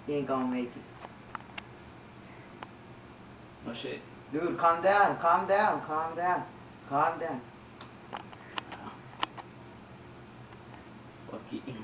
You ain't gonna make it. Oh shit. Dude, calm down, calm down, calm down, calm down. Fuck it.